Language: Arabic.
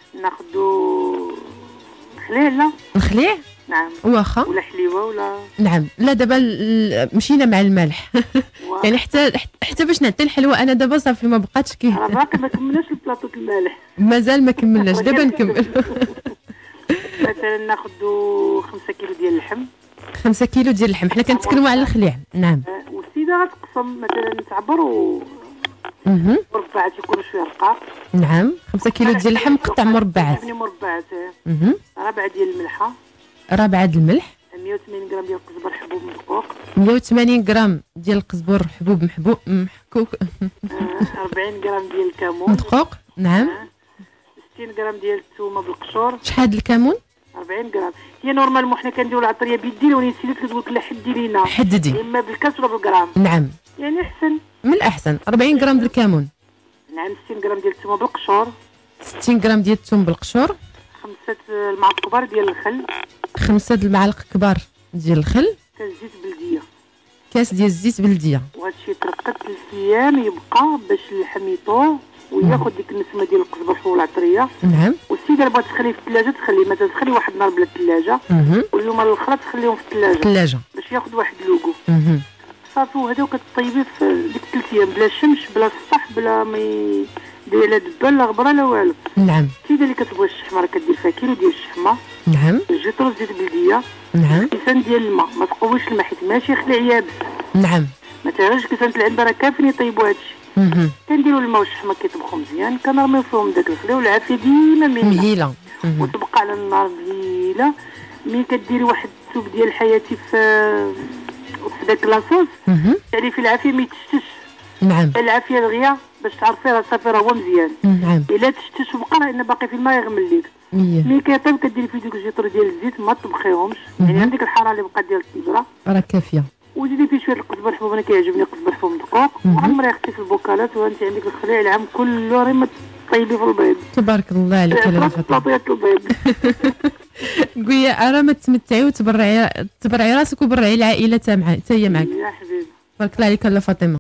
ناخذوا خليه. لا الخليع نعم. واخا ولا حليوه ولا نعم. لا دابا مشينا مع الملح يعني حتى باش نعطي الحلوه انا دابا صافي ما بقاتش راه باقي ما كملناش البلاطو المالح. مازال ما كملناش دابا نكمل. مثلا ناخذوا 5 كيلو ديال اللحم. 5 كيلو ديال اللحم. حنا كنتكلموا على الخليع. نعم. والسيده غتقسم مثلا تعبر مربعات يكونوا شويه رقاق. نعم. 5 كيلو ديال اللحم مقطع مربعات. مربعات. ربعه ديال الملحه. ربعه د الملح. 180 غرام ديال القزبر حبوب مدقوق. 180 غرام ديال القزبر حبوب محكوك. 40 غرام ديال الكمون مدقوق. نعم. 60 غرام ديال الثومه بالقشور. شحال الكمون؟ 40 غرام. هي نورمالمون حنا كنديروا العطريه بيدينا ولكن سيدك كتقول لك لا حدي لينا. حددي. اما بالكاس ولا بالغرام. نعم. يعني احسن. من الاحسن 40 غرام ديال الكمون. نعم. 60 غرام ديال الثومه بالقشور. 60 غرام ديال الثوم بالقشور. 5 المعالق كبار ديال الخل. 5 المعالق كبار ديال الخل. كاس زيت بلديه. كاس ديال الزيت بلديه. وهادشي يترقد 3 ايام يبقى باش اللحم يطول وياخذ ديك النسمه ديال القزبر والعطريه. نعم. والسيده اللي بغات تخليه في الثلاجه تخليه مثلا تخلي واحد النهار بلا الثلاجه. واليوم الاخرى تخليهم في الثلاجه باش ياخذ واحد لوغو. صافي. وهذا كطيبيه في ديك 3 ايام بلا شمس بلا الصح بلا ما دير لا دبه لا غبره لا والو. نعم. السيده اللي كتبغي الشحمه راه كدير فيها كيلو ديال الشحمه. نعم. جيترو زيت بلديه. نعم. كيسان ديال الماء ما تقويش الماء حيت ماشي خليع يابس. نعم. ما تهرجش كيسان العنبه راه كافيين يطيبوا هادشي. كنديروا الماء والشحمه كيطبخوا مزيان كنرميو فيهم داك الخليع والعافيه ديما مهيله. وتبقى على النار مهيله. ملي كديري واحد الثوب ديال حياتي في داك لاصوص تعرفي العافيه ما يتشتش. نعم. العافيه دغيا باش تعرفي راه صافي راه هو مزيان. نعم. الا تشتش وبقى راه باقي في الماء يغمل ليك. ملي كيطيب كديري فيه دوك الجيتر ديال الزيت ما تطبخيهمش يعني هذيك الحراره اللي بقات ديال الطنجره راه كافيه. وزيدي فيه شويه القزبر حبوب. انا كيعجبني القزبر حبوب مدقوق. وعمري اختي في البوكالات وانت عندك الخليع العام كله غير ما طيبي في البيض. تبارك الله عليك يا لاله فاطمه. طابيه البيض. قويا راه ما تمتعي وتبرعي راسك وبرعي العائله حتى هي معك. يا حبيبي تبارك الله عليك لاله فاطمه.